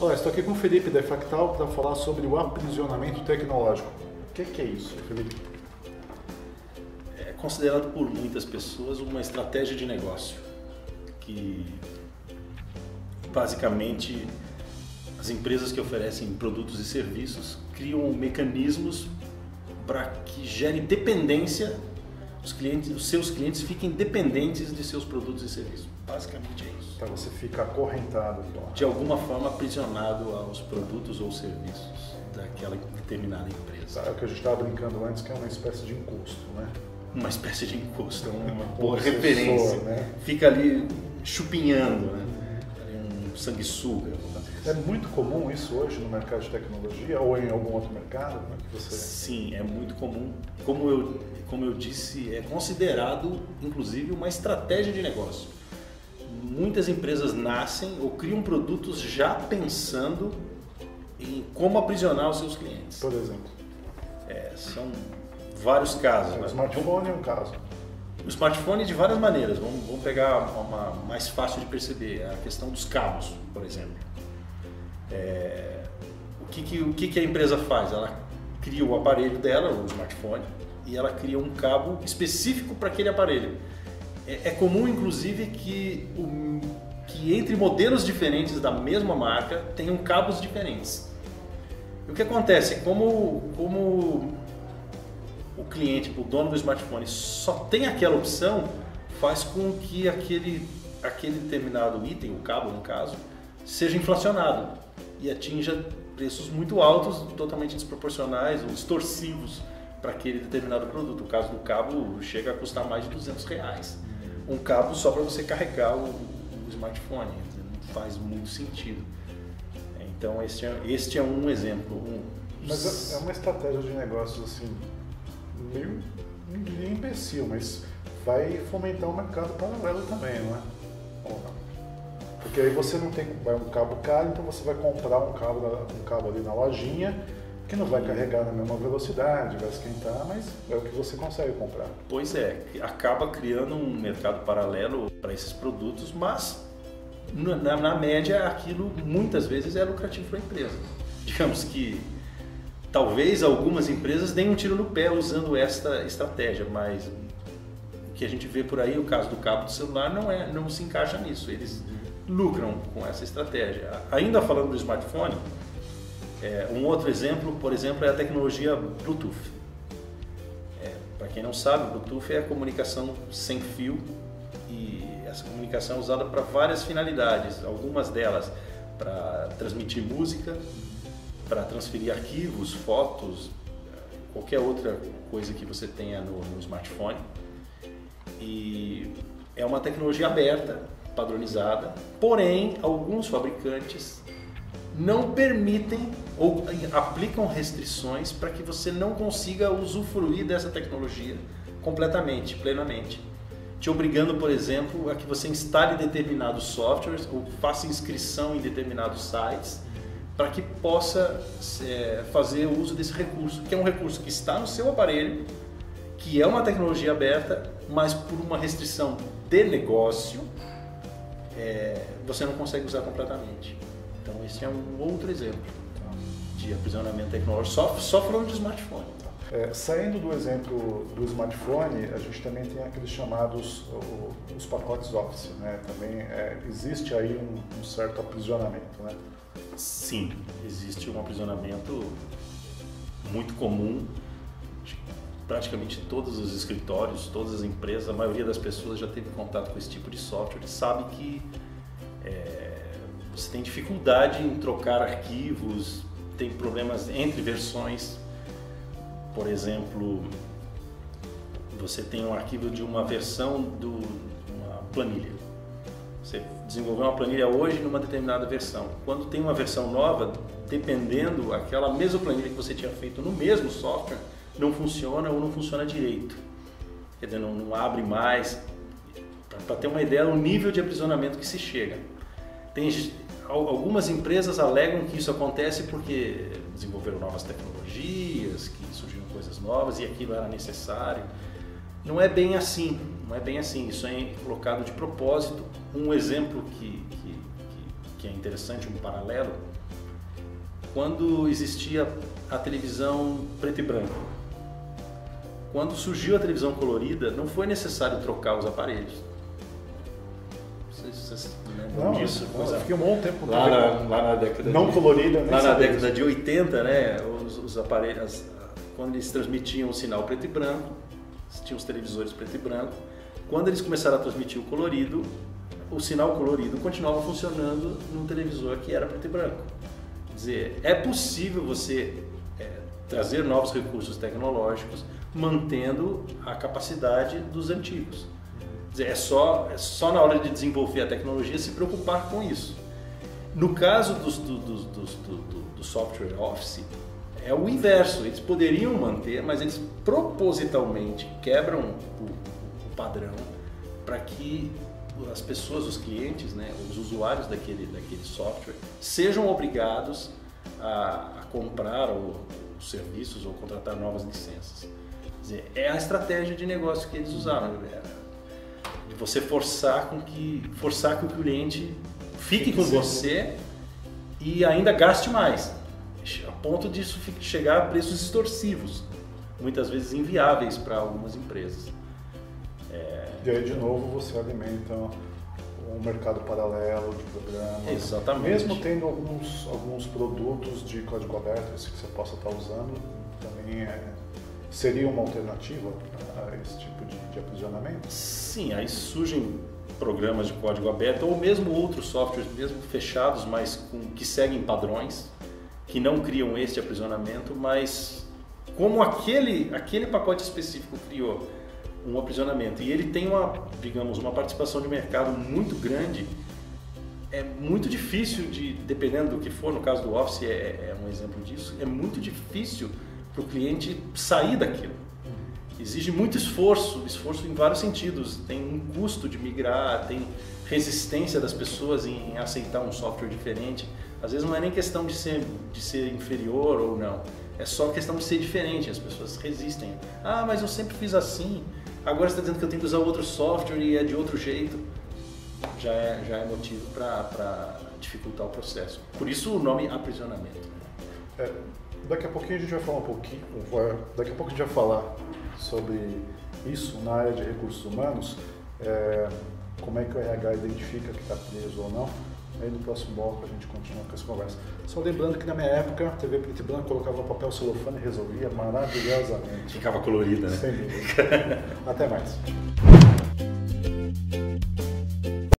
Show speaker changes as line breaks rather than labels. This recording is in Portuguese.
Olá, estou aqui com o Felipe da Fractal para falar sobre o aprisionamento tecnológico. O que é isso, Felipe?
É considerado por muitas pessoas uma estratégia de negócio que basicamente as empresas que oferecem produtos e serviços criam mecanismos para que gere dependência, os seus clientes fiquem dependentes de seus produtos e serviços. Basicamente é isso.
Para você ficar acorrentado.
De alguma forma aprisionado aos produtos ou serviços daquela determinada empresa.
É o que a gente estava brincando antes, que é uma espécie de encosto, né?
Uma espécie de encosto, uma
boa
referência.
Né?
Fica ali chupinhando, né? Um sanguessuga.
É muito comum isso hoje no mercado de tecnologia ou em algum outro mercado? Né, que você...
Sim, é muito comum. Como eu disse, é considerado inclusive uma estratégia de negócio. Muitas empresas nascem ou criam produtos já pensando em como aprisionar os seus clientes.
Por exemplo?
São vários casos.
O smartphone é um caso.
O smartphone de várias maneiras. Vamos pegar uma mais fácil de perceber, a questão dos cabos, por exemplo. O que a empresa faz? Ela cria o aparelho dela, o smartphone, e ela cria um cabo específico para aquele aparelho. É comum, inclusive, que entre modelos diferentes da mesma marca tenham cabos diferentes. E o que acontece? Como o cliente, o dono do smartphone, só tem aquela opção, faz com que aquele determinado item, o cabo no caso, seja inflacionado e atinja preços muito altos, totalmente desproporcionais ou extorsivos para aquele determinado produto. O caso do cabo chega a custar mais de R$200. Um cabo só para você carregar o smartphone, não faz muito sentido. Então este é um exemplo.
Mas é uma estratégia de negócios assim, meio, não diria imbecil, mas vai fomentar um mercado paralelo também, não é? Ou não? Porque aí você não tem um cabo caro, então você vai comprar um cabo ali na lojinha, que não vai carregar na mesma velocidade, vai esquentar, mas é o que você consegue comprar.
Pois é, acaba criando um mercado paralelo para esses produtos, mas na média aquilo muitas vezes é lucrativo para a empresa. Digamos que talvez algumas empresas deem um tiro no pé usando esta estratégia, mas o que a gente vê por aí, o caso do cabo do celular, não se encaixa nisso. Eles lucram com essa estratégia. Ainda falando do smartphone, um outro exemplo, por exemplo, é a tecnologia Bluetooth. Para quem não sabe, Bluetooth é a comunicação sem fio e essa comunicação é usada para várias finalidades, algumas delas para transmitir música, para transferir arquivos, fotos, qualquer outra coisa que você tenha no smartphone. E é uma tecnologia aberta, padronizada, porém alguns fabricantes não permitem ou aplicam restrições para que você não consiga usufruir dessa tecnologia completamente, plenamente. Te obrigando, por exemplo, a que você instale determinados softwares ou faça inscrição em determinados sites para que possa fazer uso desse recurso, que é um recurso que está no seu aparelho, que é uma tecnologia aberta, mas por uma restrição de negócio, você não consegue usar completamente. Então esse é um outro exemplo de aprisionamento tecnológico, só falando de smartphone.
Saindo do exemplo do smartphone, a gente também tem aqueles chamados os pacotes Office, né? Também existe aí um certo aprisionamento, né?
Sim, existe um aprisionamento muito comum. Praticamente todos os escritórios, todas as empresas, a maioria das pessoas já teve contato com esse tipo de software e sabe que você tem dificuldade em trocar arquivos, tem problemas entre versões. Por exemplo, você tem um arquivo de uma versão de uma planilha. Você desenvolveu uma planilha hoje numa determinada versão. Quando tem uma versão nova, dependendo, aquela mesma planilha que você tinha feito no mesmo software não funciona ou não funciona direito. Quer dizer, não abre mais. Para ter uma ideia do nível de aprisionamento que se chega. Algumas empresas alegam que isso acontece porque desenvolveram novas tecnologias, que surgiram coisas novas e aquilo era necessário. Não é bem assim, não é bem assim. Isso é colocado de propósito. Um exemplo que que é interessante, um paralelo, quando existia a televisão preto e branco. Quando surgiu a televisão colorida, não foi necessário trocar os aparelhos. Vocês lembram disso?
Eu fiquei um bom tempo
lá na década
não colorida,
lá na década de 80, né? Os aparelhos, quando eles transmitiam o sinal preto e branco, tinham os televisores preto e branco. Quando eles começaram a transmitir o colorido, o sinal colorido continuava funcionando num televisor que era preto e branco. Quer dizer, é possível você trazer novos recursos tecnológicos mantendo a capacidade dos antigos. Quer dizer, é só na hora de desenvolver a tecnologia se preocupar com isso. No caso do software Office, é o inverso. Eles poderiam manter, mas eles propositalmente quebram o padrão para que as pessoas, os clientes, né, os usuários daquele software sejam obrigados a comprar os serviços ou contratar novas licenças. Quer dizer, é a estratégia de negócio que eles usaram, de você forçar que o cliente fique com você e ainda gaste mais, a ponto disso chegar a preços extorsivos, muitas vezes inviáveis para algumas empresas.
E aí, de novo, você alimenta um mercado paralelo de programas.
Exatamente.
Mesmo tendo alguns produtos de código aberto, esse que você possa estar usando, também seria uma alternativa a esse tipo de aprisionamento?
Sim, aí surgem programas de código aberto ou mesmo outros softwares, mesmo fechados, mas que seguem padrões, que não criam este aprisionamento, mas como aquele pacote específico criou um aprisionamento e ele tem uma participação de mercado muito grande, é muito difícil dependendo do que for, no caso do Office é um exemplo disso, é muito difícil para o cliente sair daquilo. Exige muito esforço em vários sentidos, tem um custo de migrar, tem resistência das pessoas em aceitar um software diferente. Às vezes não é nem questão de ser inferior ou não, é só questão de ser diferente, as pessoas resistem. Ah, mas eu sempre fiz assim, agora você está dizendo que eu tenho que usar outro software e é de outro jeito. Já é motivo para dificultar o processo. Por isso o nome aprisionamento.
Daqui a pouquinho a gente vai falar daqui a pouco a gente vai falar sobre isso na área de recursos humanos, como é que o RH identifica que está preso ou não. Aí no próximo bloco a gente continua com essa conversa. Só lembrando que na minha época, a TV preto e branco colocava papel celofane e resolvia maravilhosamente.
Ficava colorida, né?
Sem dúvida. Até mais.